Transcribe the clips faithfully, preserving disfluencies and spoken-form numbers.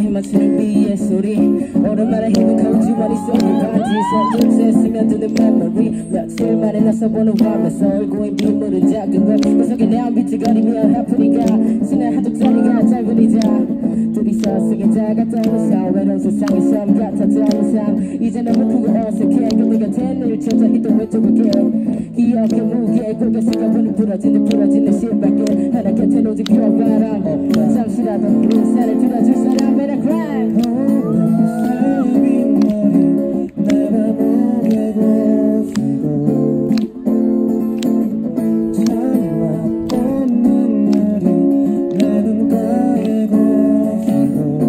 맞추는 비의 소리 오랜만에 힘은 거주머니 속에 반지 손끝에 스며드는 memory 며칠 만에 나서보는 밤에서 얼굴에 빗물은 작은 걸 그 속에 내 비틀거리며 하프니까 지난 한쪽 자리가 짧으니자 둘이서 쓰게 작았던 삶 외로운 세상의 섬 같았던 삶 이제 너무 크고 어색해 그대가 된 늘 찾아 있던 왼쪽을 기억의 무게 고개 숙여보는 부러지는 부러지는 신발길 하나 곁에 오직 겨울바람 잠시라도 눈살을 들어줄 사람 and I cry 새긴 머리 내가 목에 고시고 참았던 눈물이 내 눈가에 고시고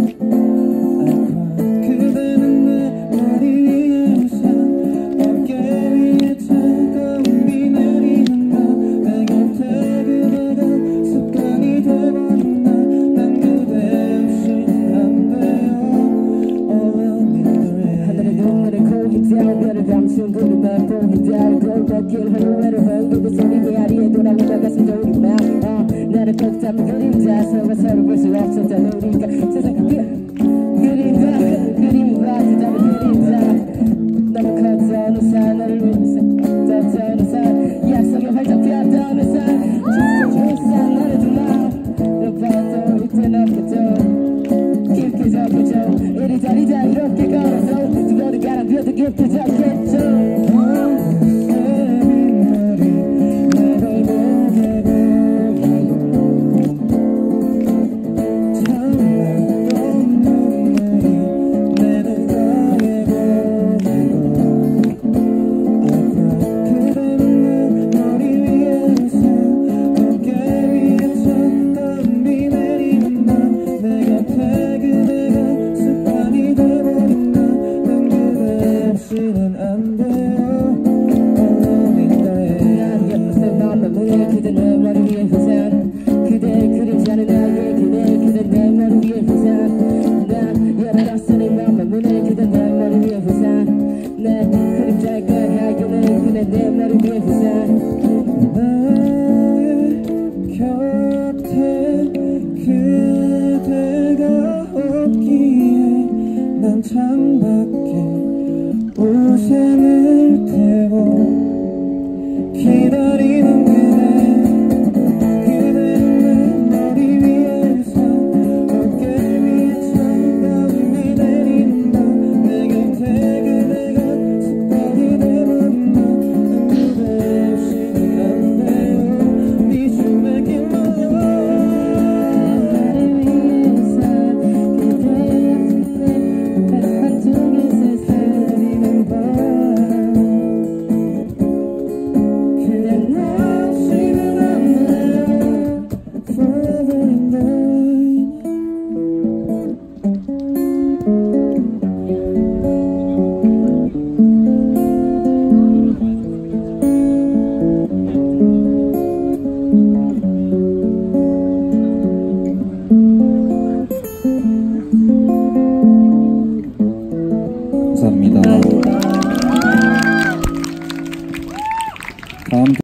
그대는 내 머리 위에 웃어 어깨 위에 차가운 비 내리는 너 내 곁에 그대가 습관이 돼버린 나 난 그대 없이 안 돼요 하늘의 눈물에 고기 down 별을 감춘 구름에 보이 down 골목길 흐르는 흔들고 소리 메아리에 돌아오다 가슴 저리 맘 나를 꼭 잡은 그림자 서로 서로 볼 수 없었던 우리가 세상 그림자 그림과 잡은 그림자 너무 커져 우산 너를 위해서 떴던 우산 약속에 활짝 피었던 우산 우산 너를 두마 너 봐도 이젠 없겠죠 깊게 접겠죠 이리저리 다 이렇게 걸어서 두고도 가랑 비어도 깊게 잡겠죠 안 돼요 난 예뻤어 맘만 문에 그대 내 머리 위에 후산 그대의 그림자는 나의 그대 그대 내 머리 위에 후산 난 열어놨어 내 맘만 문에 그대 내 머리 위에 후산 내 그림자의 거야 그대 그대 내 머리 위에 후산 나의 곁에 그대가 없기에 난 창밖에 우산을 대고 기다리는 그대 그대는 내 머리 위에서 어깨 위에 차가운 비 내리는 너 내 곁에 그대가 습관이 돼버린 너난 그대 없이는 안 돼요 미움에게 말려 머리 위에서 그대 한쪽에 세상 감사합니다. 다음